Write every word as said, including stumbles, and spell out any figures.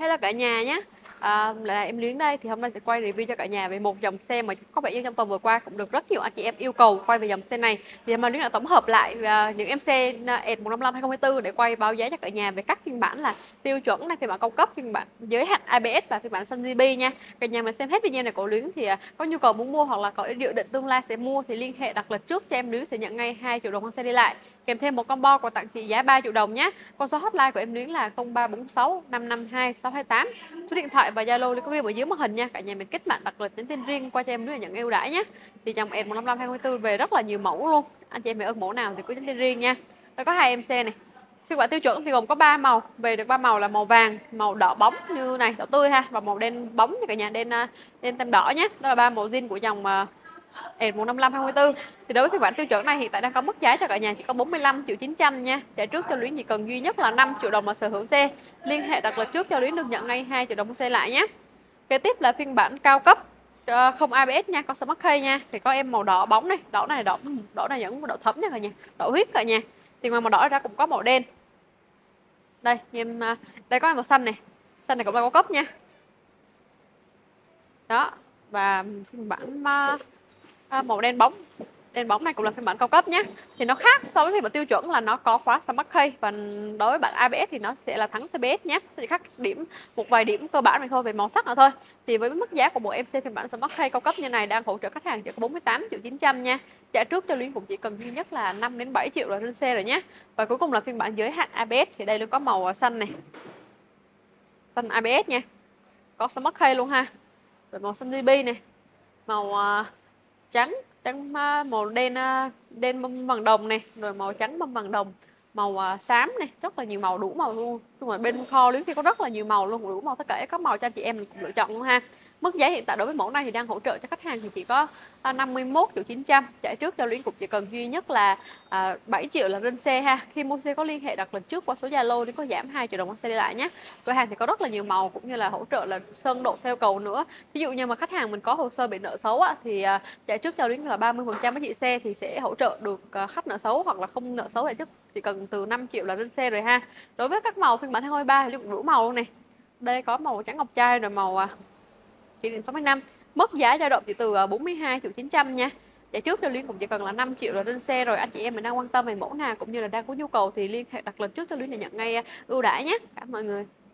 Hello cả nhà nhé. À, là em Luyến đây, thì hôm nay sẽ quay review cho cả nhà về một dòng xe mà có vẻ như trong tuần vừa qua cũng được rất nhiều anh chị em yêu cầu quay về dòng xe này. Thì hôm nay Luyến đã tổng hợp lại uh, những em xe E một năm năm hai không hai tư để quay báo giá cho cả nhà về các phiên bản là tiêu chuẩn này, phiên bản cao cấp, phiên bản giới hạn a bê ét và phiên bản xanh giê pê nha. Cả nhà mình xem hết video này của Luyến thì uh, có nhu cầu muốn mua hoặc là có dự định tương lai sẽ mua thì liên hệ đặt lịch trước cho em, Luyến sẽ nhận ngay hai triệu đồng con xe đi lại, kèm thêm một combo quà tặng trị giá ba triệu đồng nhé. Con số hotline của em Luyến là không ba bốn sáu năm năm hai sáu hai tám. Số điện thoại và Zalo có ghi ở dưới màn hình nha. Cả nhà mình kết bạn đặt lịch nhắn tin riêng qua cho em Luyến để nhận ưu đãi nhé. Thì dòng E một năm năm hai không hai tư về rất là nhiều mẫu luôn. Anh chị em ơn mẫu nào thì cứ nhắn tin riêng nha. Đây có hai em xe này. Phiên bản tiêu chuẩn thì gồm có ba màu, về được ba màu là màu vàng, màu đỏ bóng như này, đỏ tươi ha, và màu đen bóng cho cả nhà, đen đen tem đỏ nhé. Đó là ba màu zin của dòng E một năm năm hai không hai tư. Thì đối với phiên bản tiêu chuẩn này hiện tại đang có mức giá cho cả nhà chỉ có bốn mươi lăm triệu chín trăm nha. Trả trước cho Luyến chỉ cần duy nhất là năm triệu đồng mà sở hữu xe. Liên hệ đặt lịch trước cho Luyến được nhận ngay hai triệu đồng xe lại nhé. Kế tiếp là phiên bản cao cấp không a bê ét nha, con Smart Key nha. Thì có em màu đỏ bóng này, đỏ này đỏ đỏ này vẫn đỏ thấm nha cả nhà, đỏ huyết cả nhà. Thì ngoài màu đỏ ra cũng có màu đen. Đây, em đây có màu xanh này. Xanh này cũng là cao cấp nha. Đó, và phiên bản À, màu đen bóng đen bóng này cũng là phiên bản cao cấp nhé. Thì nó khác so với phiên bản tiêu chuẩn là nó có khóa Smart Key, và đối với bản a bê ét thì nó sẽ là thắng xê bê ét nhé. Thì khác điểm một vài điểm cơ bản này thôi, về màu sắc nữa thôi. Thì với mức giá của một em xe phiên bản Smart Key cao cấp như này đang hỗ trợ khách hàng chỉ có bốn mươi tám triệu chín trăm nha. Trả trước cho Luyến cũng chỉ cần duy nhất là năm đến bảy triệu là trên xe rồi nhé. Và cuối cùng là phiên bản giới hạn a bê ét, thì đây nó có màu xanh này, xanh a bê ét nha, có Smart Key luôn ha. Rồi màu xanh giê pê này, màu uh, trắng trắng màu đen đen bông vàng đồng này, rồi màu trắng bông vàng đồng, màu xám này, rất là nhiều màu, đủ màu luôn. Nhưng mà bên kho Luyến thì có rất là nhiều màu luôn, đủ màu tất cả các màu cho anh chị em mình cùng lựa chọn luôn ha. Mức giá hiện tại đối với mẫu này thì đang hỗ trợ cho khách hàng thì chỉ có năm mươi mốt triệu chín trăm. Trả trước cho Luyến cũng chỉ cần duy nhất là à, bảy triệu là lên xe ha. Khi mua xe có liên hệ đặt lịch trước qua số Zalo thì có giảm hai triệu đồng con xe đi lại nhé. Cửa hàng thì có rất là nhiều màu cũng như là hỗ trợ là sơn độ theo cầu nữa. Ví dụ như mà khách hàng mình có hồ sơ bị nợ xấu á, thì à, trả trước cho Luyến là ba mươi phần trăm với chị xe thì sẽ hỗ trợ được à, khách nợ xấu, hoặc là không nợ xấu, trả trước chỉ cần từ năm triệu là lên xe rồi ha. Đối với các màu phiên bản hai không hai ba thì Luyến cũng đủ màu luôn này. Đây có màu trắng ngọc trai, rồi màu à, kỷ niệm sáu mươi năm. Mức giá dao động chỉ từ bốn mươi hai triệu chín trăm nha. Trả trước cho Luyến cũng chỉ cần là năm triệu là lên xe rồi. Anh chị em mình đang quan tâm về mẫu nào cũng như là đang có nhu cầu thì liên hệ đặt lịch trước cho Luyến để nhận ngay ưu đãi nhé. Cảm ơn mọi người.